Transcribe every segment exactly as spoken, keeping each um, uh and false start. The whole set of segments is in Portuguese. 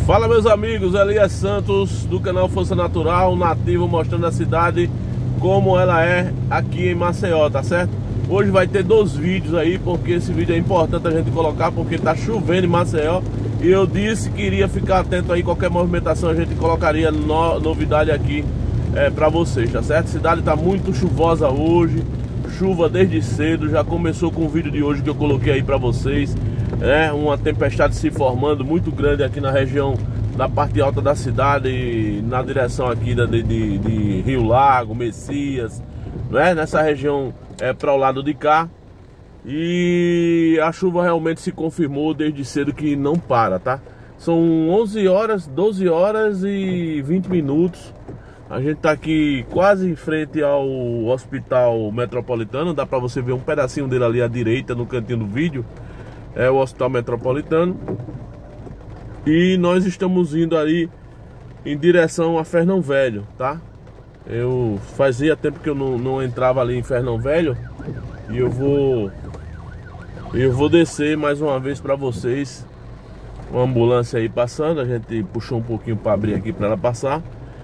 Fala, meus amigos, Elias Santos do canal Força Natural, nativo, mostrando a cidade como ela é aqui em Maceió, tá certo? Hoje vai ter dois vídeos aí, porque esse vídeo é importante a gente colocar, porque tá chovendo em Maceió. E eu disse que iria ficar atento aí, qualquer movimentação a gente colocaria no, novidade aqui é, pra vocês, tá certo? A cidade tá muito chuvosa hoje, chuva desde cedo, já começou com o vídeo de hoje que eu coloquei aí pra vocês. É uma tempestade se formando muito grande aqui na região da parte alta da cidade, na direção aqui de, de, de Rio Lago, Messias, né? Nessa região é para o lado de cá. E a chuva realmente se confirmou desde cedo que não para, tá? São onze horas, doze horas e vinte minutos. A gente tá aqui quase em frente ao Hospital Metropolitano. Dá para você ver um pedacinho dele ali à direita no cantinho do vídeo. É o Hospital Metropolitano. E nós estamos indo aí em direção a Fernão Velho, tá? Eu fazia tempo que eu não, não entrava ali em Fernão Velho. E eu vou Eu vou descer mais uma vez para vocês. Uma ambulância aí passando. A gente puxou um pouquinho para abrir aqui para ela passar.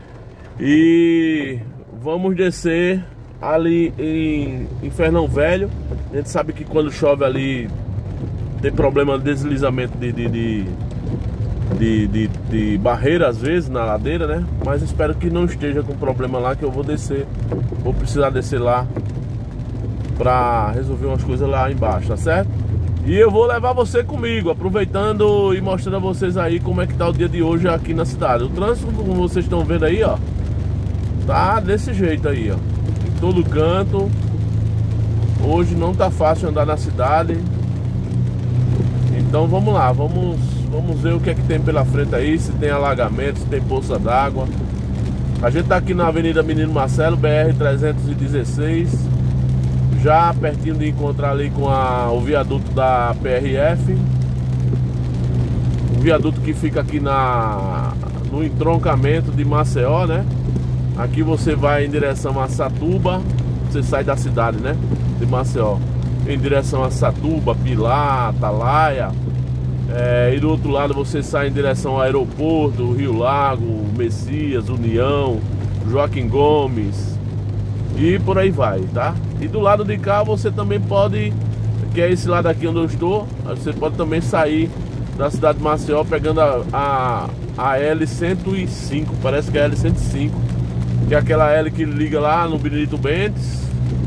E vamos descer ali em, em Fernão Velho. A gente sabe que quando chove ali tem problema de deslizamento de, de, de, de, de, de barreira às vezes na ladeira, né? Mas espero que não esteja com problema lá, que eu vou descer. Vou precisar descer lá pra resolver umas coisas lá embaixo, tá certo? E eu vou levar você comigo, aproveitando e mostrando a vocês aí como é que tá o dia de hoje aqui na cidade. O trânsito, como vocês estão vendo aí, ó, tá desse jeito aí, ó, em todo canto. Hoje não tá fácil andar na cidade. Então vamos lá, vamos, vamos ver o que é que tem pela frente aí, se tem alagamento, se tem poça d'água. A gente tá aqui na Avenida Menino Marcelo, B R trezentos e dezesseis, já pertinho de encontrar ali com a, o viaduto da P R F. O viaduto que fica aqui na, no entroncamento de Maceió, né? Aqui você vai em direção a Satuba, você sai da cidade, né? De Maceió, em direção a Satuba, Pilar, Atalaia. É, e do outro lado você sai em direção ao aeroporto, Rio Lago, Messias, União, Joaquim Gomes e por aí vai, tá? E do lado de cá você também pode, que é esse lado aqui onde eu estou, você pode também sair da cidade de Maceió pegando a, a, a L cento e cinco, parece que é a L cento e cinco, que é aquela L que liga lá no Benedito Bentes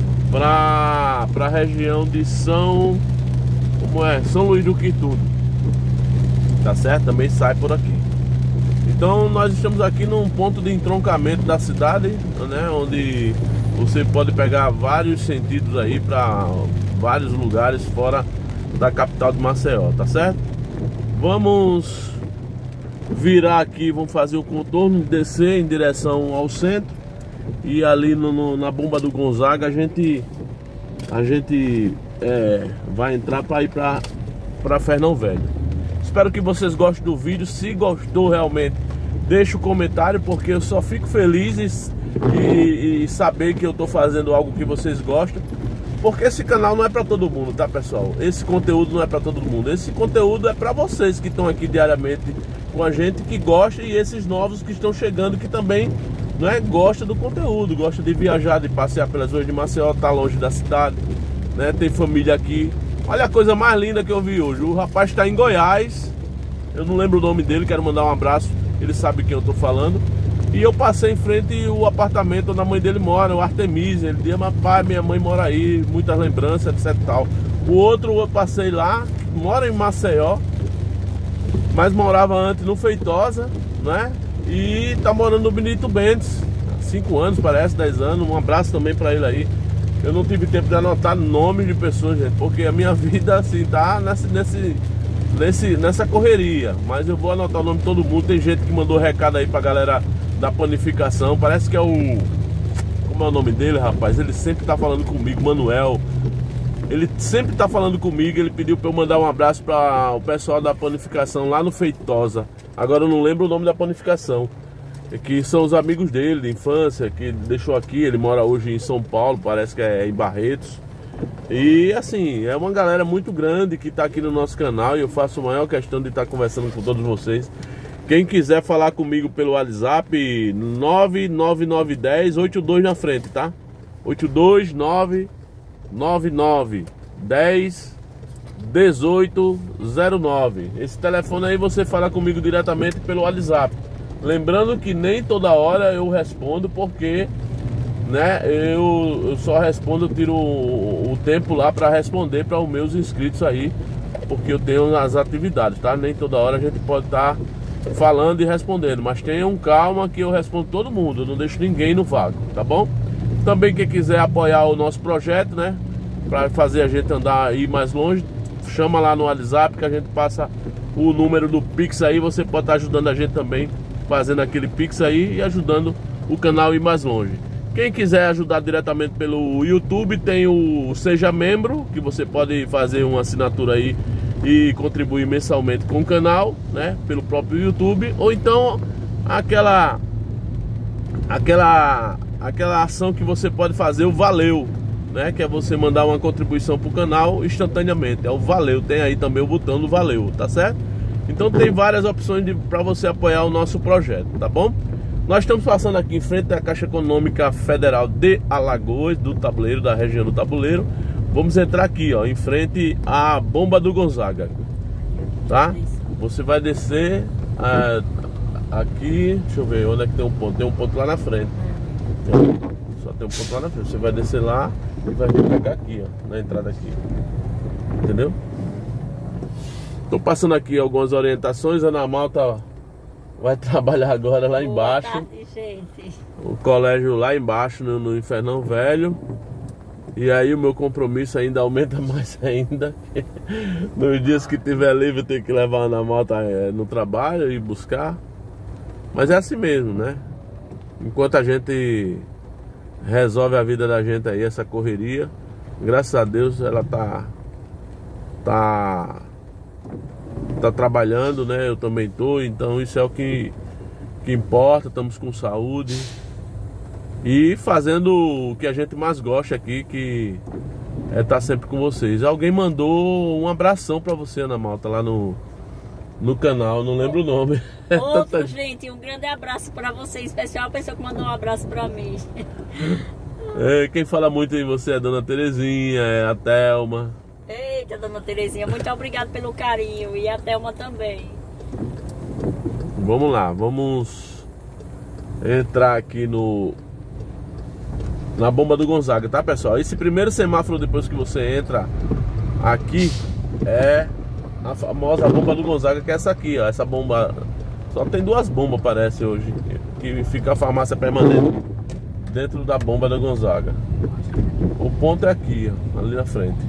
para a região de São, como é? São Luís do Quitundo. Tá certo? Também sai por aqui. Então nós estamos aqui num ponto de entroncamento da cidade, né? Onde você pode pegar vários sentidos aí para vários lugares fora da capital de Maceió, tá certo? Vamos virar aqui, vamos fazer o contorno, descer em direção ao centro. E ali no, no, na bomba do Gonzaga a gente a gente é, vai entrar para ir para para Fernão Velho. Espero que vocês gostem do vídeo. Se gostou realmente, deixa o comentário, porque eu só fico feliz e, e saber que eu tô fazendo algo que vocês gostam. Porque esse canal não é para todo mundo, tá, pessoal? Esse conteúdo não é para todo mundo. Esse conteúdo é para vocês que estão aqui diariamente com a gente, que gosta, e esses novos que estão chegando, que também, não é, gosta do conteúdo, gosta de viajar, de passear pelas ruas de Maceió, tá longe da cidade, né? Tem família aqui. Olha a coisa mais linda que eu vi hoje. O rapaz está em Goiás, eu não lembro o nome dele, quero mandar um abraço, ele sabe quem eu tô falando. E eu passei em frente ao apartamento onde a mãe dele mora, o Artemisia. Ele disse: mas pai, minha mãe mora aí, muitas lembranças, etc e tal. O outro eu passei lá, mora em Maceió, mas morava antes no Feitosa, né? E tá morando no Benedito Bentes, cinco anos parece, dez anos. Um abraço também para ele aí. Eu não tive tempo de anotar nomes de pessoas, gente, porque a minha vida assim tá nesse, nesse, nesse, nessa correria. Mas eu vou anotar o nome de todo mundo. Tem gente que mandou recado aí pra galera da panificação. Parece que é o... Como é o nome dele, rapaz? Ele sempre tá falando comigo, Manuel. Ele sempre tá falando comigo. Ele pediu pra eu mandar um abraço para o pessoal da panificação lá no Feitosa. Agora eu não lembro o nome da panificação, que são os amigos dele de infância, que deixou aqui. Ele mora hoje em São Paulo, parece que é em Barretos. E assim, é uma galera muito grande que está aqui no nosso canal, e eu faço a maior questão de estar conversando com todos vocês. Quem quiser falar comigo pelo WhatsApp, nove nove nove um zero oito dois na frente, tá? oito dois nove nove nove um zero um oito zero nove. Esse telefone aí você fala comigo diretamente pelo WhatsApp. Lembrando que nem toda hora eu respondo, porque né, eu, eu só respondo, eu tiro o, o tempo lá para responder para os meus inscritos aí, porque eu tenho as atividades, tá? Nem toda hora a gente pode estar tá falando e respondendo, mas tenham calma que eu respondo todo mundo, eu não deixo ninguém no vácuo, tá bom? Também quem quiser apoiar o nosso projeto, né, para fazer a gente andar aí mais longe, chama lá no WhatsApp que a gente passa o número do Pix aí, você pode estar tá ajudando a gente também, fazendo aquele Pix aí e ajudando o canal a ir mais longe. Quem quiser ajudar diretamente pelo YouTube, tem o Seja Membro, que você pode fazer uma assinatura aí e contribuir mensalmente com o canal, né, pelo próprio YouTube, ou então aquela aquela aquela ação que você pode fazer, o Valeu, né, que é você mandar uma contribuição para o canal instantaneamente, é o Valeu. Tem aí também o botão do Valeu, tá certo? Então tem várias opções para você apoiar o nosso projeto, tá bom? Nós estamos passando aqui em frente à Caixa Econômica Federal de Alagoas, do Tabuleiro, da região do Tabuleiro. Vamos entrar aqui, ó, em frente à Bomba do Gonzaga, tá? Você vai descer ah, aqui, deixa eu ver, onde é que tem um ponto? Tem um ponto lá na frente. Só tem um ponto lá na frente. Você vai descer lá e vai vir pegar aqui, ó, na entrada aqui. Entendeu? Tô passando aqui algumas orientações. A Ana Malta vai trabalhar agora lá embaixo. Boa tarde, gente. O colégio lá embaixo, no, no Infernão Velho. E aí o meu compromisso ainda aumenta mais ainda. Nos dias que tiver livre eu tenho que levar a Ana Malta é, no trabalho e buscar. Mas é assim mesmo, né? Enquanto a gente resolve a vida da gente aí, essa correria, graças a Deus ela tá Tá Tá trabalhando, né? Eu também tô. Então isso é o que, que importa. Estamos com saúde e fazendo o que a gente mais gosta aqui, que é estar sempre com vocês. Alguém mandou um abração pra você, Ana Malta, lá no, no canal, não lembro o nome. Outro, gente, um grande abraço pra você, em especial a pessoa que mandou um abraço pra mim. É, quem fala muito em você é a Dona Terezinha, é a Thelma. Eita, Dona Terezinha, muito obrigado pelo carinho, e a Thelma também. Vamos lá, vamos entrar aqui no na Bomba do Gonzaga, tá, pessoal? Esse primeiro semáforo, depois que você entra aqui, é a famosa Bomba do Gonzaga, que é essa aqui, ó. Essa bomba, só tem duas bombas, parece, hoje, que fica a farmácia permanente dentro da Bomba do Gonzaga. O ponto é aqui, ó, ali na frente.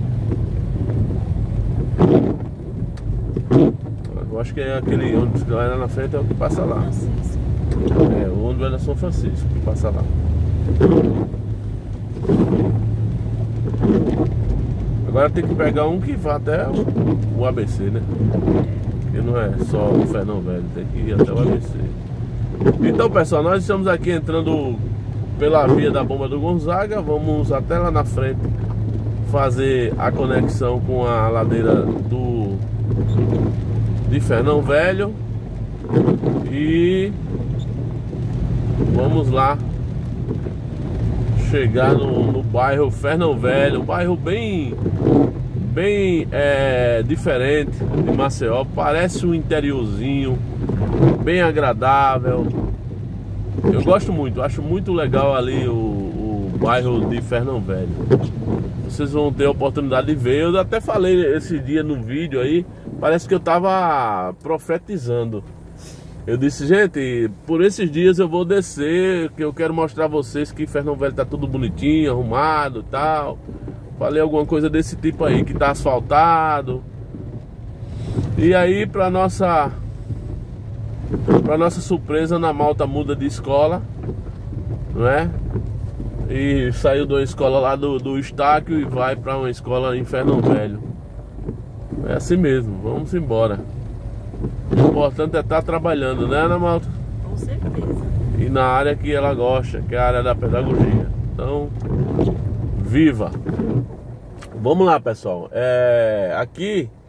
Eu acho que é aquele ônibus que vai lá na frente, é o que passa lá. É, o ônibus é da São Francisco, que passa lá. Agora tem que pegar um que vá até o A B C, né? Porque não é só o Fernão Velho, tem que ir até o A B C. Então, pessoal, nós estamos aqui entrando pela via da Bomba do Gonzaga. Vamos até lá na frente fazer a conexão com a ladeira do de Fernão Velho. E vamos lá chegar no, no bairro Fernão Velho, um bairro bem bem é, diferente de Maceió. Parece um interiorzinho bem agradável. Eu gosto muito, acho muito legal ali o, o bairro de Fernão Velho. Vocês vão ter a oportunidade de ver. Eu até falei esse dia no vídeo aí, parece que eu tava profetizando. Eu disse, gente, por esses dias eu vou descer, que eu quero mostrar a vocês que Fernão Velho tá tudo bonitinho, arrumado e tal. Falei alguma coisa desse tipo aí, que tá asfaltado. E aí, pra nossa pra nossa surpresa, Ana Malta muda de escola, não é? E saiu de uma escola lá do, do Estáquio e vai pra uma escola em Fernão Velho. É assim mesmo, vamos embora. O importante é estar trabalhando, né, Ana Malta? Com certeza. E na área que ela gosta, que é a área da pedagogia. Então, viva! Vamos lá, pessoal. É, aqui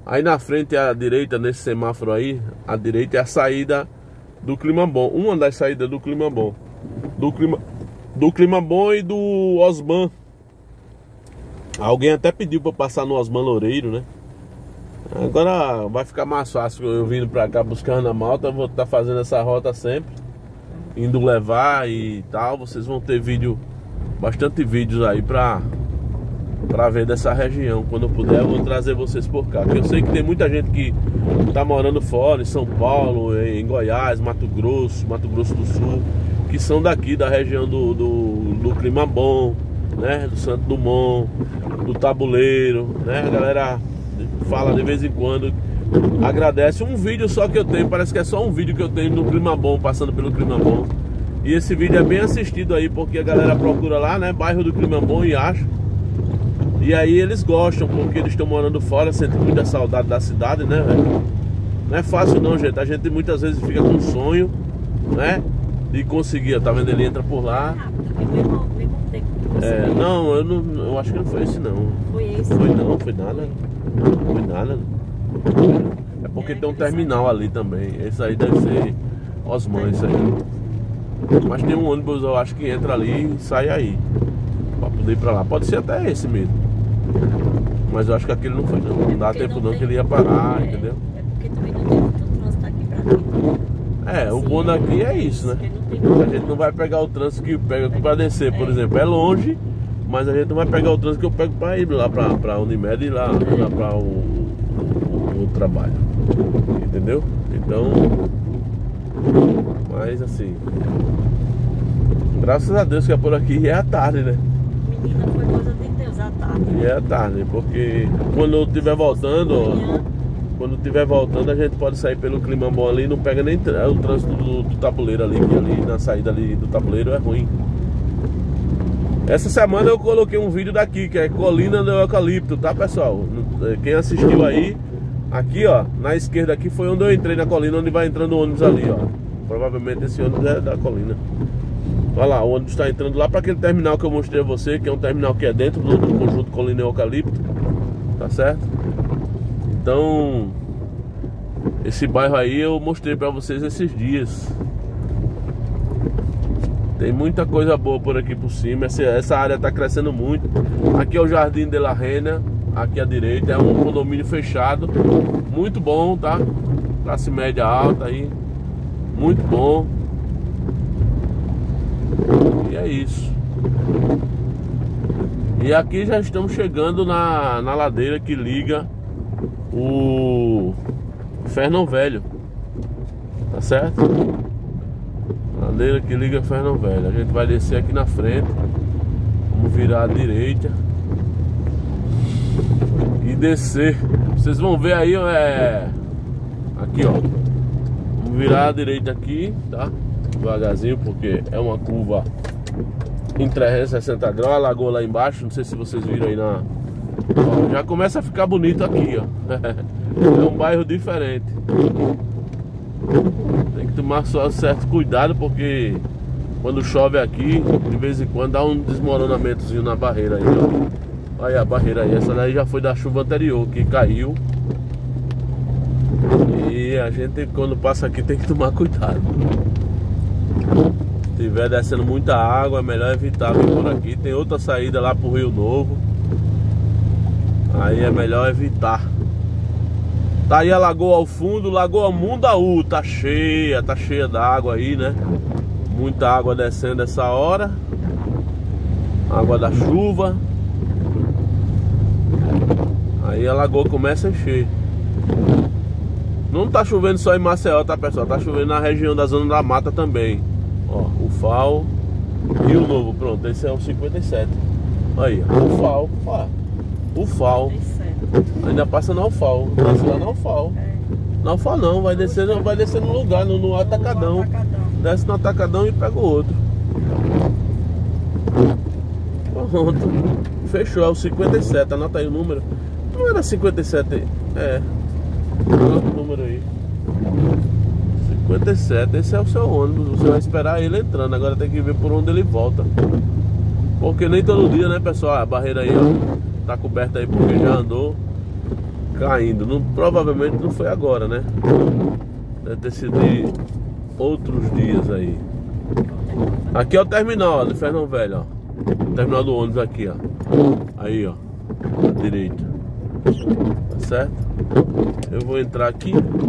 Aí na frente à direita, nesse semáforo aí, à direita é a saída do Clima Bom. Uma das saídas do Clima Bom. Do Clima, do Clima Bom e do Osman. Alguém até pediu pra passar no Osman Loureiro, né? Agora vai ficar mais fácil eu vindo pra cá buscando a malta. Eu vou estar fazendo essa rota sempre, indo levar e tal. Vocês vão ter vídeo, bastante vídeos aí pra, pra ver dessa região. Quando eu puder eu vou trazer vocês por cá, porque eu sei que tem muita gente que tá morando fora, em São Paulo, em Goiás, Mato Grosso, Mato Grosso do Sul, que são daqui da região do, do, do Clima Bom, né? Do Santo Dumont, do Tabuleiro, né? A galera fala de vez em quando, agradece. Um vídeo só que eu tenho, parece que é só um vídeo que eu tenho do Clima Bom, passando pelo Clima Bom. E esse vídeo é bem assistido aí, porque a galera procura lá, né? Bairro do Clima Bom e acha. E aí eles gostam, porque eles estão morando fora, sentem muita saudade da cidade, né, velho? Não é fácil não, gente. A gente muitas vezes fica com sonho, né? De conseguir, tá vendo? Ele entra por lá. É, não, eu não, eu acho que não foi esse não. Foi esse? Foi não, foi nada. Foi nada. É porque é, tem um terminal ali também. Esse aí deve ser Osman, isso aí. Mas tem um ônibus, eu acho que entra ali e sai aí, pra poder ir pra lá. Pode ser até esse mesmo. Mas eu acho que aquele não foi não. Não dá tempo não que ele ia parar, é, entendeu? É porque também não tem muito trânsito aqui pra dentro. É, o bom daqui é isso, né? A gente não vai pegar o trânsito que pega pra descer, por exemplo. É longe, mas a gente não vai pegar o trânsito que eu pego pra ir lá pra, pra Unimed e lá, lá pra o, o, o trabalho. Entendeu? Então, mas assim, graças a Deus que é por aqui é à tarde, né? Menina, foi coisa de Deus à tarde. E é à tarde, porque quando eu estiver voltando, ó, quando estiver voltando a gente pode sair pelo Clima Bom ali, não pega nem o trânsito do, do Tabuleiro ali, que ali na saída ali do Tabuleiro é ruim. Essa semana eu coloquei um vídeo daqui, que é Colina do Eucalipto, tá, pessoal? Quem assistiu aí, aqui ó, na esquerda aqui foi onde eu entrei na colina, onde vai entrando o ônibus ali, ó. Provavelmente esse ônibus é da colina. Olha lá, o ônibus está entrando lá para aquele terminal que eu mostrei a você, que é um terminal que é dentro do, do conjunto Colina e Eucalipto, tá certo? Então, esse bairro aí eu mostrei para vocês esses dias. Tem muita coisa boa por aqui por cima. Essa, essa área está crescendo muito. Aqui é o Jardim de la Reina, aqui à direita. É um condomínio fechado, muito bom, tá? Classe média alta aí, muito bom. E é isso. E aqui já estamos chegando na, na ladeira que liga o Fernão Velho, tá certo? Ladeira que liga Fernão Velho. A gente vai descer aqui na frente, vamos virar à direita e descer. Vocês vão ver aí, é aqui ó, vamos virar à direita aqui, tá? Devagarzinho, porque é uma curva em trezentos e sessenta graus. A lagoa lá embaixo, não sei se vocês viram aí na... Ó, já começa a ficar bonito aqui, ó. É um bairro diferente. Tem que tomar só certo cuidado, porque quando chove aqui, de vez em quando dá um desmoronamentozinho na barreira aí, ó. Olha a barreira aí, essa daí já foi da chuva anterior, que caiu. E a gente, quando passa aqui, tem que tomar cuidado. Se estiver descendo muita água, é melhor evitar vir por aqui. Tem outra saída lá pro Rio Novo, aí é melhor evitar. Tá aí a lagoa ao fundo, Lagoa Mundaú, tá cheia, tá cheia d'água aí, né? Muita água descendo essa hora, água da chuva. Aí a lagoa começa a encher. Não tá chovendo só em Maceió, tá, pessoal? Tá chovendo na região da Zona da Mata também. Ó, o F A O, Rio Novo, pronto, esse é o cinquenta e sete. Aí, ó, o F A O, ó, o F A O. Ainda passa na U F A O, passa lá na U F A O. Na U F A O não, vai descer, não, vai descer no lugar, no, no atacadão. Desce no atacadão e pega o outro. Pronto, fechou, é o cinquenta e sete, anota aí o número. Não era cinquenta e sete, é. Anota o número aí. cinquenta e sete, esse é o seu ônibus. Você vai esperar ele entrando. Agora tem que ver por onde ele volta, porque nem todo dia, né, pessoal? A barreira aí, ó, tá coberta aí porque já andou. caindo. Não, provavelmente não foi agora, né? Deve ter sido de outros dias aí. Aqui é o terminal, ó, de Fernão Velho, ó. O terminal do ônibus aqui, ó. Aí, ó, à direita. Tá certo? Eu vou entrar aqui.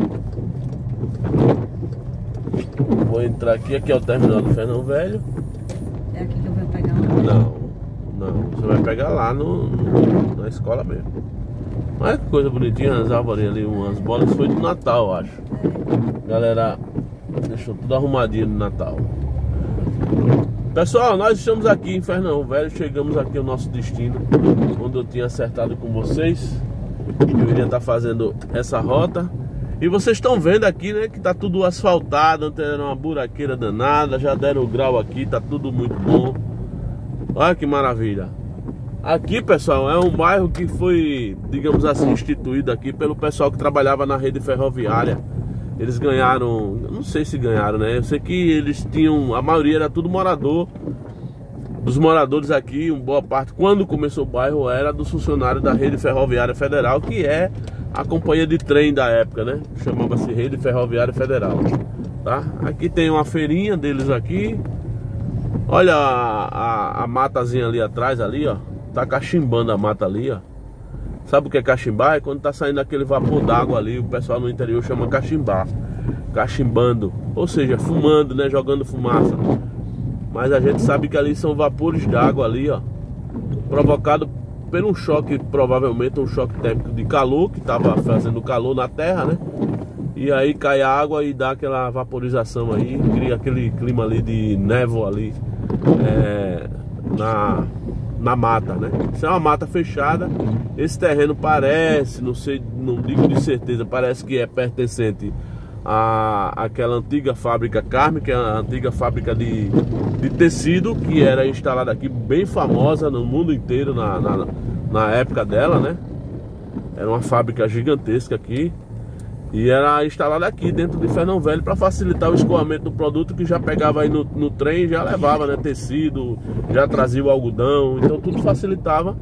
Vou entrar aqui, aqui é o terminal do Fernão Velho. É aqui que eu vou pegar um... Não, não, você vai pegar lá no, no, na escola mesmo. Olha que coisa bonitinha, as árvores ali, umas bolas, foi do Natal, eu acho. Galera, deixou tudo arrumadinho no Natal. Pessoal, nós estamos aqui em Fernão Velho, chegamos aqui ao nosso destino, onde eu tinha acertado com vocês. Eu iria estar fazendo essa rota. E vocês estão vendo aqui, né, que tá tudo asfaltado, não tem uma buraqueira danada, já deram o grau aqui, tá tudo muito bom. Olha que maravilha. Aqui, pessoal, é um bairro que foi, digamos assim, instituído aqui pelo pessoal que trabalhava na rede ferroviária. Eles ganharam, eu não sei se ganharam, né? Eu sei que eles tinham, a maioria era tudo morador. Dos moradores aqui, uma boa parte, quando começou o bairro, era dos funcionários da rede ferroviária federal, que é a companhia de trem da época, né? Chamava-se Rede Ferroviária Federal, tá? Aqui tem uma feirinha deles aqui. Olha a, a, a matazinha ali atrás, ali, ó. Tá cachimbando a mata ali, ó. Sabe o que é cachimbar? É quando tá saindo aquele vapor d'água ali, o pessoal no interior chama cachimbar. Cachimbando, ou seja, fumando, né? Jogando fumaça. Mas a gente sabe que ali são vapores d'água ali, ó, provocado por um choque, provavelmente um choque térmico de calor, que tava fazendo calor na terra, né? E aí cai a água e dá aquela vaporização aí, cria aquele clima ali de névoa ali, é, na... na mata, né? Isso é uma mata fechada. Esse terreno parece, não sei, não digo de certeza, parece que é pertencente a aquela antiga fábrica Carme, que é a antiga fábrica de, de tecido, que era instalada aqui, bem famosa no mundo inteiro na, na, na época dela, né? Era uma fábrica gigantesca aqui. E era instalada aqui dentro de Fernão Velho para facilitar o escoamento do produto, que já pegava aí no, no trem e já levava, né, tecido, já trazia o algodão. Então tudo facilitava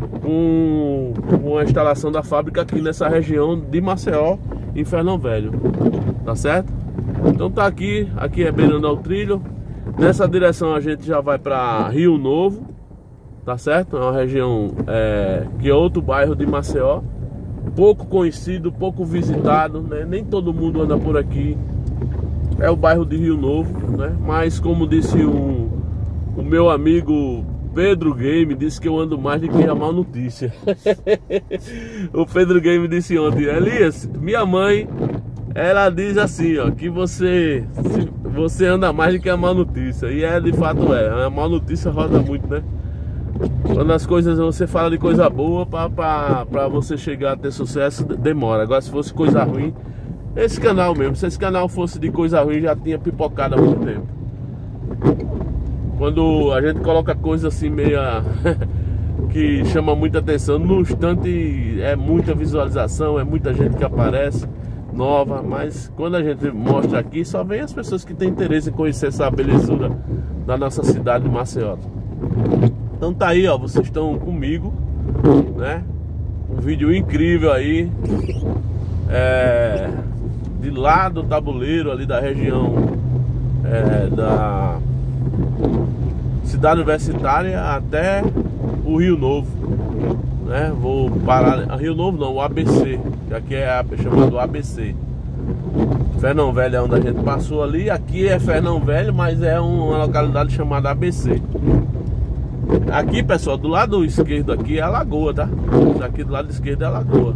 com, com a instalação da fábrica aqui nessa região de Maceió, em Fernão Velho. Tá certo? Então tá aqui, aqui é beirando ao trilho. Nessa direção a gente já vai para Rio Novo. Tá certo? É uma região é, que é outro bairro de Maceió, pouco conhecido, pouco visitado, né? Nem todo mundo anda por aqui. É o bairro de Rio Novo, né? Mas como disse um, o meu amigo Pedro Game, disse que eu ando mais do que a má notícia. O Pedro Game disse ontem: Elias, minha mãe, ela diz assim, ó, que você, você anda mais do que a má notícia. E é, de fato é, a má notícia roda muito, né? Quando as coisas, você fala de coisa boa, para você chegar a ter sucesso, demora. Agora se fosse coisa ruim, esse canal mesmo, se esse canal fosse de coisa ruim, já tinha pipocado há muito tempo. Quando a gente coloca coisa assim meia que chama muita atenção, no instante é muita visualização, é muita gente que aparece nova. Mas quando a gente mostra aqui, só vem as pessoas que têm interesse em conhecer essa belezura da nossa cidade de Maceió. Então tá aí, ó, vocês estão comigo, né? Um vídeo incrível aí, é, de lá do tabuleiro ali da região, é, da cidade universitária até o Rio Novo, né? Vou parar, Rio Novo não, o A B C, que aqui é chamado A B C. Fernão Velho é onde a gente passou ali. Aqui é Fernão Velho, mas é uma localidade chamada A B C. Aqui, pessoal, do lado esquerdo aqui é a lagoa, tá? Aqui do lado esquerdo é a lagoa.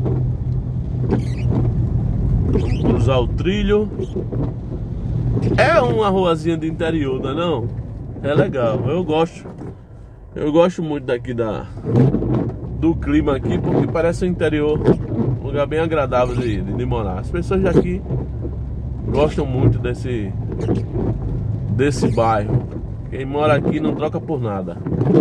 Vamos cruzar o trilho. É uma ruazinha de interior, não é não? É legal, eu gosto. Eu gosto muito daqui da, do clima aqui, porque parece um interior, um lugar bem agradável de, de morar. As pessoas daqui gostam muito desse, desse bairro. Quem mora aqui não troca por nada.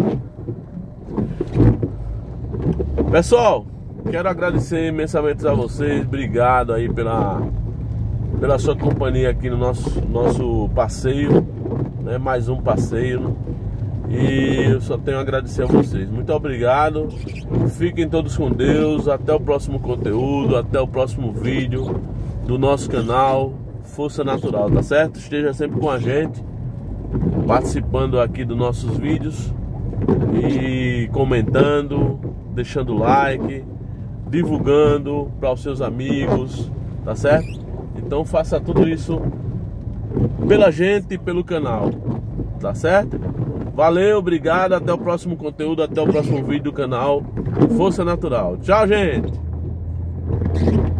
Pessoal, quero agradecer imensamente a vocês. Obrigado aí pela, pela sua companhia aqui no nosso, nosso passeio, né? Mais um passeio. E eu só tenho a agradecer a vocês. Muito obrigado. Fiquem todos com Deus. Até o próximo conteúdo, até o próximo vídeo do nosso canal Força Natural, tá certo? Esteja sempre com a gente, participando aqui dos nossos vídeos e comentando, deixando like, divulgando para os seus amigos, tá certo? Então faça tudo isso pela gente e pelo canal, tá certo? Valeu, obrigado, até o próximo conteúdo, até o próximo vídeo do canal Força Natural. Tchau, gente!